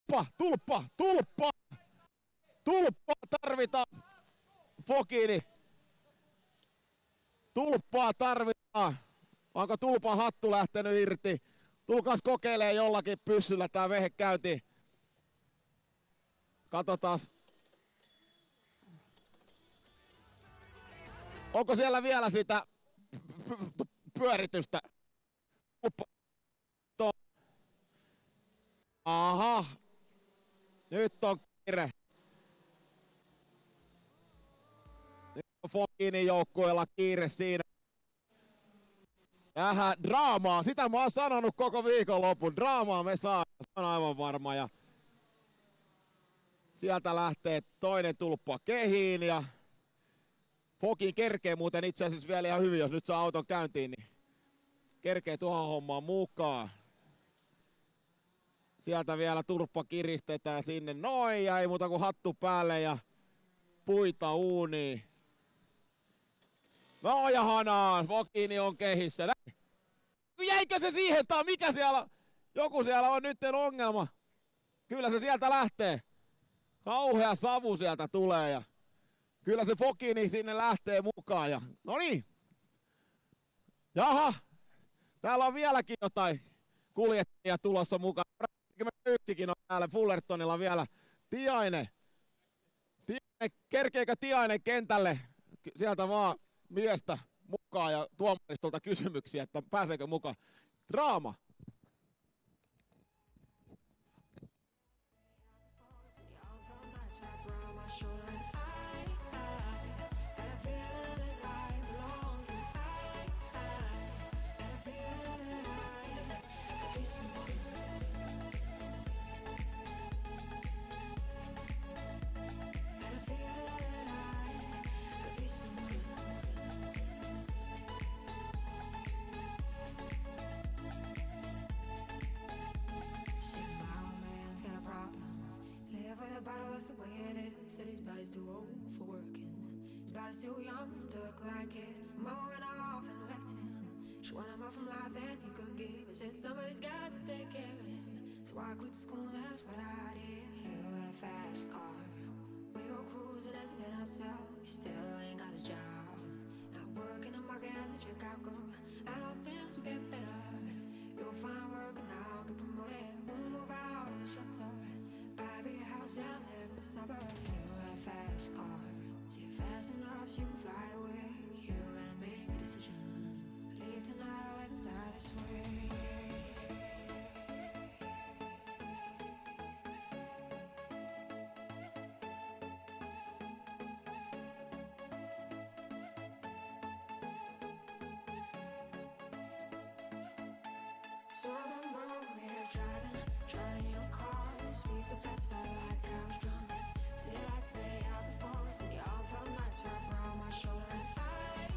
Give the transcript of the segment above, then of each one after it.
Tulppa tarvitaan. Fokini. Tulppaa tarvitaan. Onko tulpan hattu lähtenyt irti? Tulkaas kokeilee jollakin pyssyllä tää vehe käyntiin. Katsotaan. Onko siellä vielä sitä pyöritystä? Aha. Nyt on kiire. Nyt on Fokinin joukkueella kiire siinä. Draamaa. Sitä mä oon sanonut koko viikonlopun. Draamaa me saa. Se on aivan varma. Ja sieltä lähtee toinen tulppa kehiin ja Fokin kerkee muuten itse asiassa vielä ihan hyvin, jos nyt saa auton käyntiin, niin kerkee tuohon hommaan mukaan. Sieltä vielä turppa kiristetään sinne. Noin, ja ei muuta kuin hattu päälle ja puita uuniin. No ja hanaan, Fokini on kehissä. Jäikö se siihen tai mikä siellä? Joku siellä on nyt ongelma. Kyllä se sieltä lähtee. Kauhea savu sieltä tulee ja kyllä se Fokini sinne lähtee mukaan. Ja no niin. Jaha. Täällä on vieläkin jotain kuljettajia tulossa mukaan. Yksikin on täällä Fullertonilla vielä. Tiainen. Kerkeekö Tiainen kentälle? Sieltä vaan miestä mukaan ja tuomaristolta kysymyksiä, että pääseekö mukaan. Draama. Said his body's too old for working. His body's too young to look like his. Mama went off and left him. She wanted more from life than he could give. I said somebody's got to take care of him. So I quit school, that's what I did. You got a fast car. We go cruising, entertain ourselves. You still ain't got a job. Not working the market as a Chicago. I don't think will get better. You'll find work now, get promoted. We'll move out of the shelter. Buy a big house and live in the suburbs. You got a fast car. See it fast enough so you can fly away. You gotta make a decision. Leave tonight or let me die this way. So I remember we were driving in your car. Speed so fast, felt like I was drunk. City lights lay out before us, and the all felt nights wrapped around my shoulder. And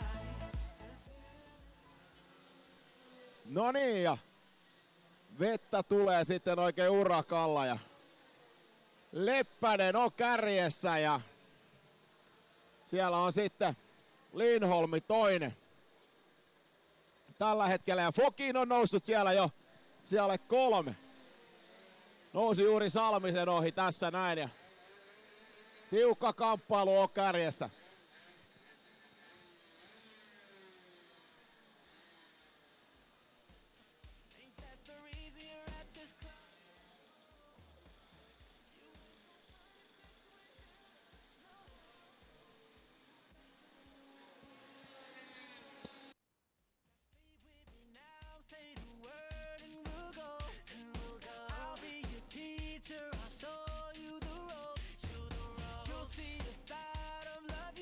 No niin, ja vettä tulee sitten oikein urakalla ja Leppänen on kärjessä ja siellä on sitten Lindholmi toinen tällä hetkellä ja Fokin on noussut siellä jo siellä 3. Nousi juuri Salmisen ohi tässä näin ja tiukka kamppailu on kärjessä. I'll show you the road. You'll see the side of love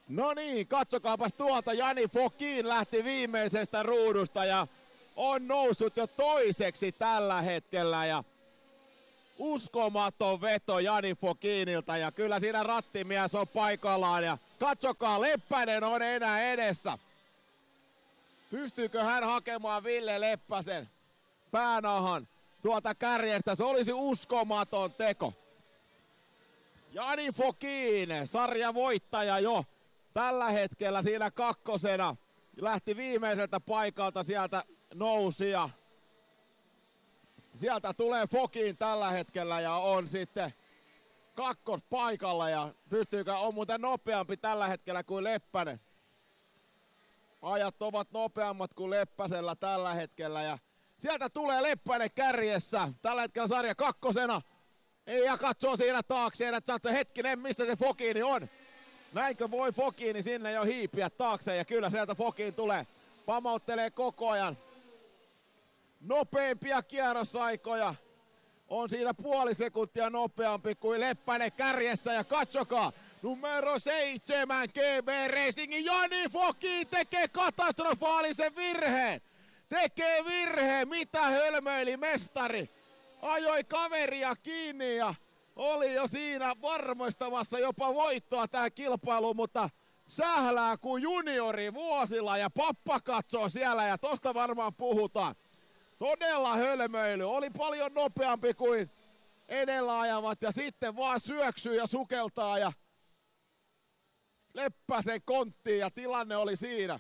No niin, katsokaapas tuota, Jani Fokin lähti viimeisestä ruudusta ja on noussut jo toiseksi tällä hetkellä ja uskomaton veto Jani Fokinilta ja kyllä siinä rattimies on paikallaan ja katsokaa, Leppänen on enää edessä. Pystyykö hän hakemaan Ville Leppäsen päänahan tuolta kärjestä? Se olisi uskomaton teko. Jani Fokin, sarjavoittaja jo tällä hetkellä siinä kakkosena. Lähti viimeiseltä paikalta, sieltä nousi ja sieltä tulee Fokin tällä hetkellä ja on sitten kakkospaikalla ja on muuten nopeampi tällä hetkellä kuin Leppänen. Ajat ovat nopeammat kuin Leppäsellä tällä hetkellä ja sieltä tulee Leppänen kärjessä. Tällä hetkellä sarja kakkosena. Ja katsoo siinä taakseen, että sanoo, hetkinen, missä se Fokini on. Näinkö voi Fokini sinne jo hiipiä taakse ja kyllä sieltä Fokin tulee. Pamauttelee koko ajan. Nopeimpia kierrosaikoja. On siinä puoli sekuntia nopeampi kuin Leppänen kärjessä ja katsokaa. Numero 7 GB Racingin Jani Fokin tekee katastrofaalisen virheen. Tekee virheen, mitä hölmöili mestari. Ajoi kaveria kiinni ja oli jo siinä varmistamassa jopa voittoa tähän kilpailuun, mutta sählää kuin juniori vuosilla ja pappa katsoo siellä ja tosta varmaan puhutaan. Todella hölmöily, oli paljon nopeampi kuin edellä ajavat ja sitten vaan syöksyy ja sukeltaa ja Leppäsen konttiin ja tilanne oli siinä.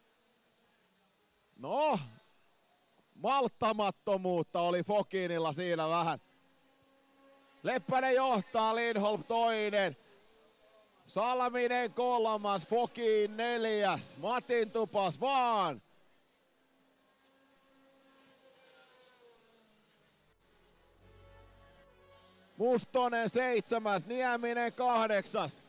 No, malttamattomuutta oli Fokinilla siinä vähän. Leppänen johtaa, Lindholm toinen. Salminen kolmas, Fokin neljäs. Matin tupas vaan. Mustonen seitsemäs, Nieminen kahdeksas.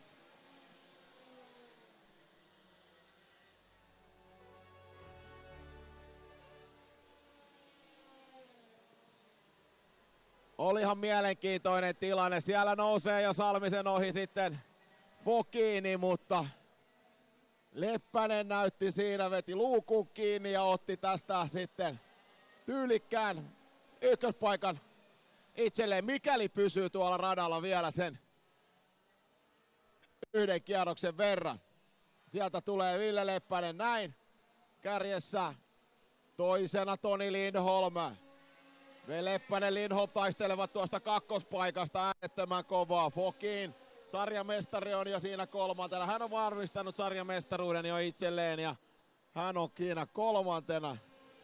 Olihan mielenkiintoinen tilanne. Siellä nousee jo Salmisen ohi sitten Fokini, mutta Leppänen näytti siinä, veti luukun kiinni ja otti tästä sitten tyylikkään ykköspaikan itselleen, mikäli pysyy tuolla radalla vielä sen yhden kierroksen verran. Sieltä tulee Ville Leppänen näin kärjessä. Toisena Toni Lindholm. Leppänen Lindholm taistelevat tuosta kakkospaikasta äärettömän kovaa. Fokin sarjamestari on jo siinä kolmantena. Hän on varmistanut sarjamestaruuden jo itselleen ja hän on siinä kolmantena.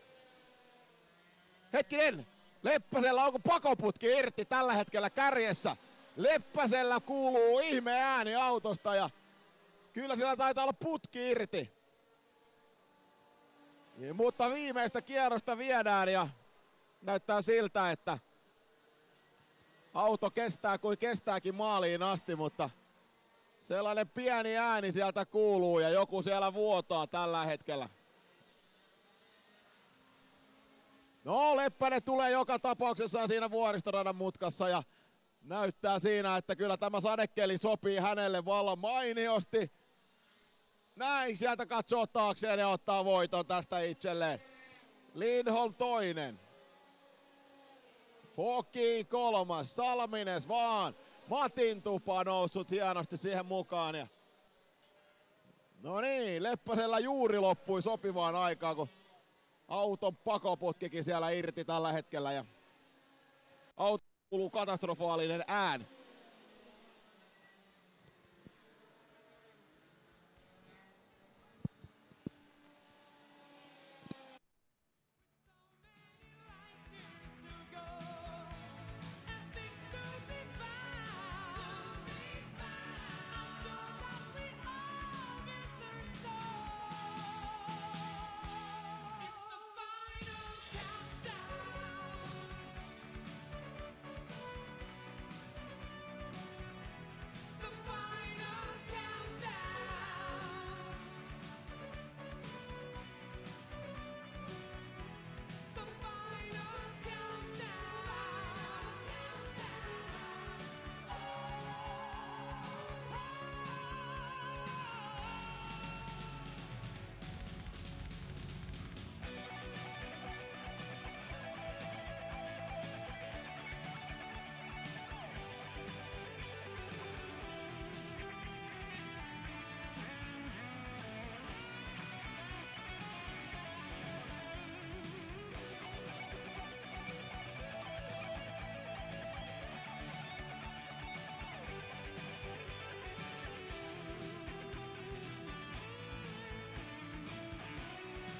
Hetkinen! Leppäsellä onko pakoputki irti tällä hetkellä kärjessä? Leppäsellä kuuluu ihme ääni autosta ja kyllä siellä taitaa olla putki irti. Mutta viimeistä kierrosta viedään ja näyttää siltä, että auto kestää kuin kestääkin maaliin asti, mutta sellainen pieni ääni sieltä kuuluu ja joku siellä vuotaa tällä hetkellä. No, Leppänen tulee joka tapauksessa siinä vuoristoradan mutkassa ja näyttää siinä, että kyllä tämä sadekeli sopii hänelle vallan mainiosti. Näin sieltä katsoo taakseen ja ottaa voiton tästä itselleen. Lindholm toinen. Fokin kolmas, Salmines vaan. Matin tupa noussut hienosti siihen mukaan. Ja no niin, Leppäsellä juuri loppui sopivaan aikaan, kun auton pakoputkikin siellä irti tällä hetkellä. Ja auto kuuluu katastrofaalinen ääni.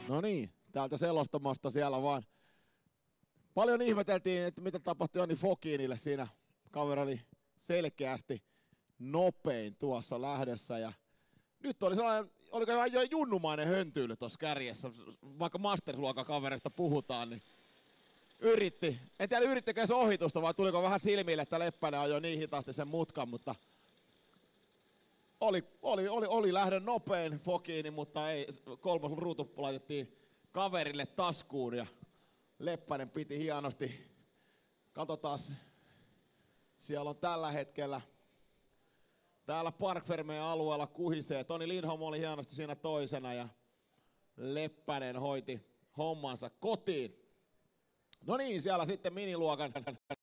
No niin, täältä selostamasta siellä vaan. Paljon ihmeteltiin, että mitä tapahtui Joni Fokiinille siinä. Kaveri oli selkeästi nopein tuossa lähdössä ja nyt oli sellainen, oliko jo junnumainen höntyily tuossa kärjessä, vaikka Masters-luokan kavereista puhutaan, niin yritti. En tiedä yrittikö se ohitusta vai tuliko vähän silmille, että Leppänen ajoi niin hitaasti sen mutkan, mutta oli lähdön nopein Fokiini, mutta ei, kolmas ruutu laitettiin kaverille taskuun ja Leppänen piti hienosti. Katsotaan, siellä on tällä hetkellä täällä Park Fermeen alueella kuhisee. Toni Lindholm oli hienosti siinä toisena ja Leppänen hoiti hommansa kotiin. No niin, siellä sitten miniluokan